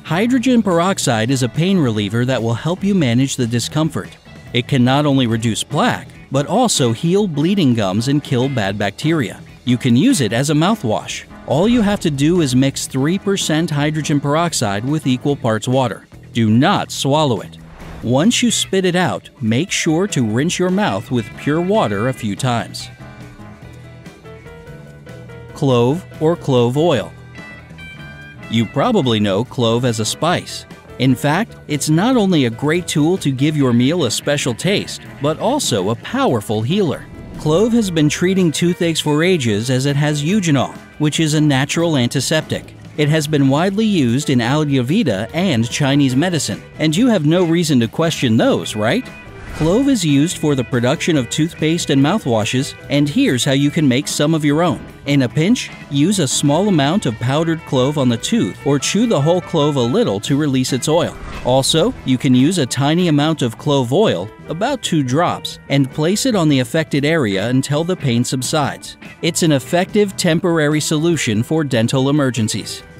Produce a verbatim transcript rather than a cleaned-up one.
Hydrogen peroxide is a pain reliever that will help you manage the discomfort. It can not only reduce plaque, but also heal bleeding gums and kill bad bacteria. You can use it as a mouthwash. All you have to do is mix three percent hydrogen peroxide with equal parts water. Do not swallow it. Once you spit it out, make sure to rinse your mouth with pure water a few times. Clove or clove oil. You probably know clove as a spice. In fact, it's not only a great tool to give your meal a special taste, but also a powerful healer. Clove has been treating toothaches for ages as it has eugenol, which is a natural antiseptic. It has been widely used in Ayurveda and Chinese medicine, and you have no reason to question those, right? Clove is used for the production of toothpaste and mouthwashes, and here's how you can make some of your own. In a pinch, use a small amount of powdered clove on the tooth or chew the whole clove a little to release its oil. Also, you can use a tiny amount of clove oil, about two drops, and place it on the affected area until the pain subsides. It's an effective temporary solution for dental emergencies.